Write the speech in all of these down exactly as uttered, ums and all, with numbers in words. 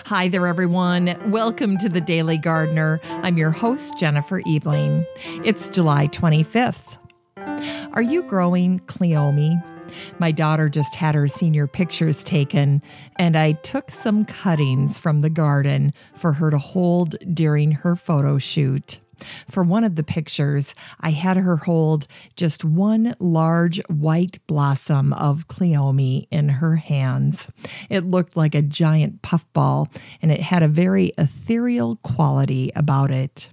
Hi there, everyone. Welcome to The Daily Gardener. I'm your host, Jennifer Ebling. It's July twenty-fifth. Are you growing Cleome? My daughter just had her senior pictures taken, and I took some cuttings from the garden for her to hold during her photo shoot. For one of the pictures, I had her hold just one large white blossom of Cleome in her hands. It looked like a giant puffball, and it had a very ethereal quality about it.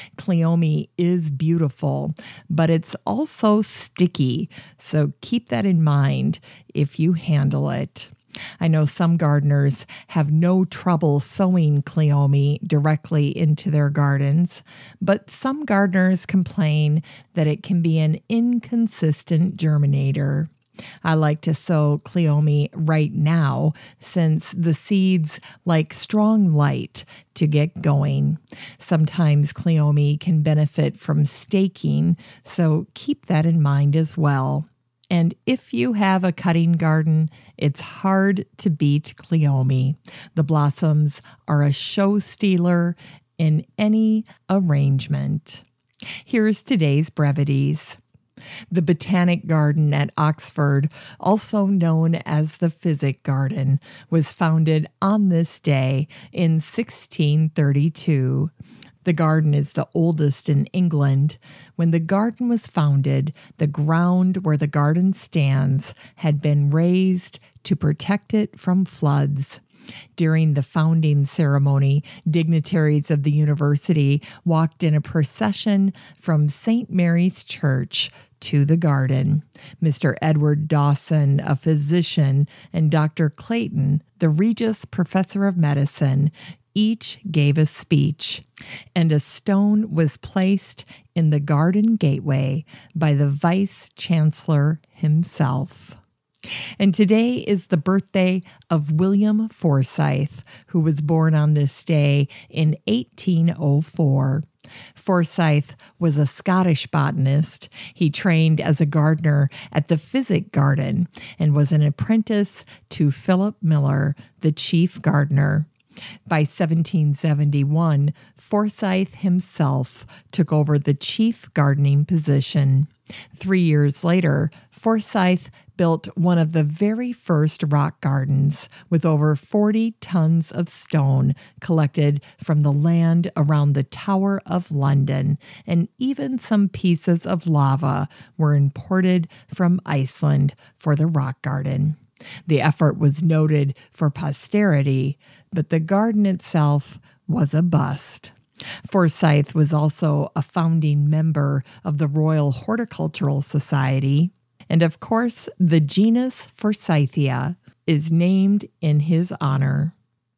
Cleome is beautiful, but it's also sticky, so keep that in mind if you handle it. I know some gardeners have no trouble sowing Cleome directly into their gardens, but some gardeners complain that it can be an inconsistent germinator. I like to sow Cleome right now since the seeds like strong light to get going. Sometimes Cleome can benefit from staking, so keep that in mind as well. And if you have a cutting garden, it's hard to beat Cleome. The blossoms are a show stealer in any arrangement. Here's today's brevities. The Botanic Garden at Oxford, also known as the Physic Garden, was founded on this day in sixteen thirty-two. The garden is the oldest in England. When the garden was founded, the ground where the garden stands had been raised to protect it from floods. During the founding ceremony, dignitaries of the university walked in a procession from Saint Mary's Church to the garden. Mister Edward Dawson, a physician, and Doctor Clayton, the Regius Professor of Medicine, each gave a speech, and a stone was placed in the garden gateway by the Vice-Chancellor himself. And today is the birthday of William Forsyth, who was born on this day in eighteen oh four. Forsyth was a Scottish botanist. He trained as a gardener at the Physic Garden and was an apprentice to Philip Miller, the chief gardener. By seventeen seventy-one, Forsyth himself took over the chief gardening position. Three years later, Forsyth built one of the very first rock gardens with over forty tons of stone collected from the land around the Tower of London, and even some pieces of lava were imported from Iceland for the rock garden. The effort was noted for posterity, but the garden itself was a bust. Forsyth was also a founding member of the Royal Horticultural Society, and of course, the genus Forsythia is named in his honor.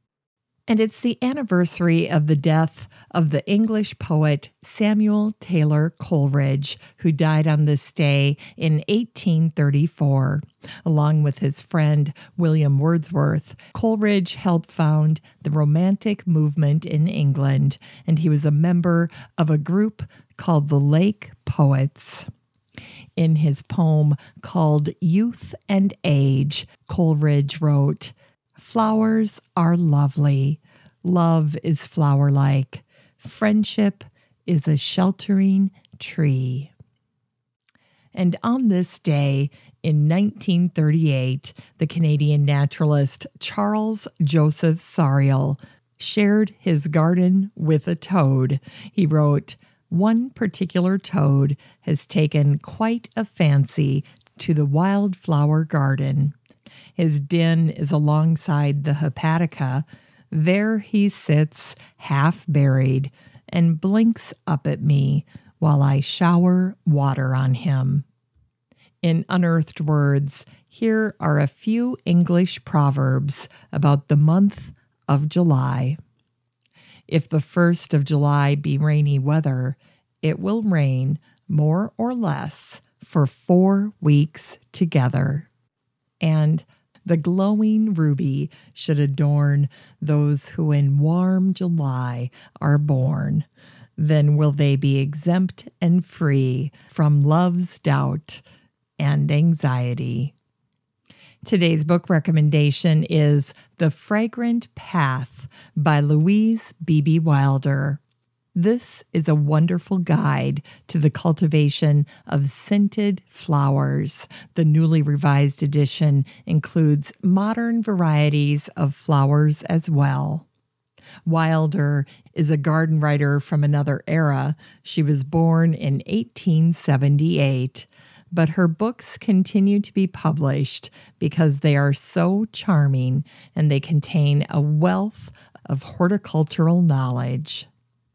And it's the anniversary of the death of the English poet Samuel Taylor Coleridge, who died on this day in eighteen thirty-four. Along with his friend William Wordsworth, Coleridge helped found the Romantic movement in England, and he was a member of a group called the Lake Poets. In his poem called Youth and Age, Coleridge wrote, "Flowers are lovely. Love is flower-like. Friendship is a sheltering tree." And on this day, in nineteen thirty-eight, the Canadian naturalist Charles Joseph Sauriol shared his garden with a toad. He wrote, "One particular toad has taken quite a fancy to the wildflower garden. His den is alongside the hepatica. There he sits, half buried, and blinks up at me while I shower water on him." In Unearthed Words, here are a few English proverbs about the month of July. If the first of July be rainy weather, it will rain more or less for four weeks together. And the glowing ruby should adorn those who in warm July are born. Then will they be exempt and free from love's doubt and anxiety. Today's book recommendation is The Fragrant Path by Louise Beebe Wilder. This is a wonderful guide to the cultivation of scented flowers. The newly revised edition includes modern varieties of flowers as well. Wilder is a garden writer from another era. She was born in eighteen seventy-eight, but her books continue to be published because they are so charming and they contain a wealth of horticultural knowledge.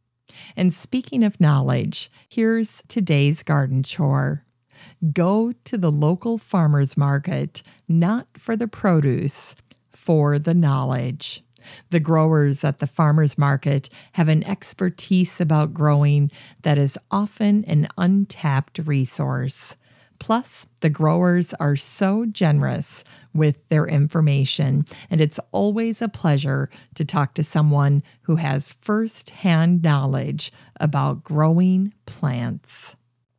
And speaking of knowledge, here's today's garden chore. Go to the local farmer's market, not for the produce, for the knowledge. The growers at the farmer's market have an expertise about growing that is often an untapped resource. Plus, the growers are so generous with their information, and it's always a pleasure to talk to someone who has first-hand knowledge about growing plants.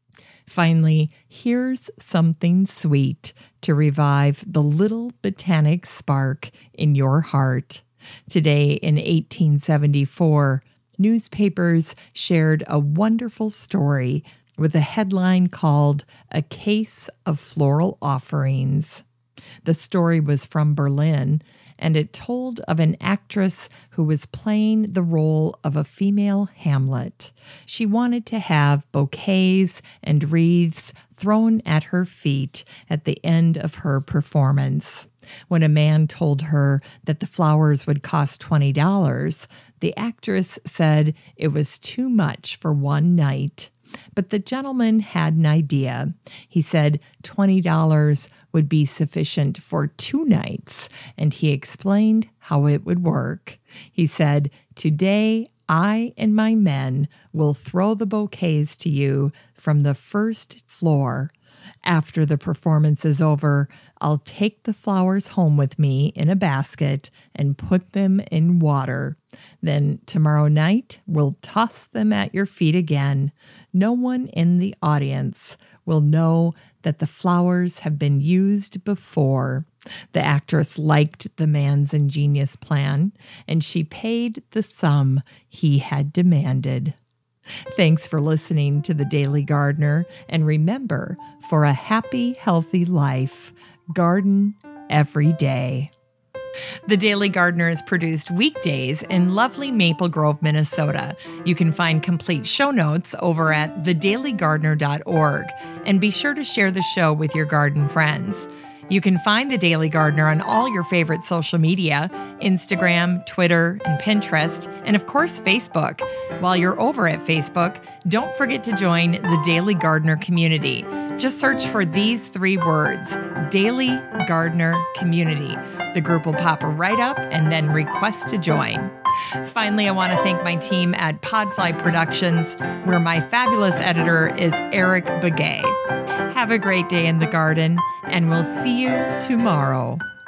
Finally, here's something sweet to revive the little botanic spark in your heart. Today, in eighteen seventy-four, newspapers shared a wonderful story with a headline called A Case of Floral Offerings. The story was from Berlin, and it told of an actress who was playing the role of a female Hamlet. She wanted to have bouquets and wreaths thrown at her feet at the end of her performance. When a man told her that the flowers would cost twenty dollars, the actress said it was too much for one night. But the gentleman had an idea. He said twenty dollars would be sufficient for two nights, and he explained how it would work. He said, "Today, I and my men will throw the bouquets to you from the first floor. After the performance is over, I'll take the flowers home with me in a basket and put them in water. Then tomorrow night, we'll toss them at your feet again. No one in the audience will know that the flowers have been used before." The actress liked the man's ingenious plan, and she paid the sum he had demanded. Thanks for listening to The Daily Gardener, and remember, for a happy, healthy life, garden every day. The Daily Gardener is produced weekdays in lovely Maple Grove, Minnesota. You can find complete show notes over at the daily gardener dot org, and be sure to share the show with your garden friends. You can find The Daily Gardener on all your favorite social media, Instagram, Twitter, and Pinterest, and of course, Facebook. While you're over at Facebook, don't forget to join the Daily Gardener community. Just search for these three words, Daily Gardener Community. The group will pop right up and then request to join. Finally, I want to thank my team at Podfly Productions, where my fabulous editor is Eric Begay. Have a great day in the garden, and we'll see you tomorrow.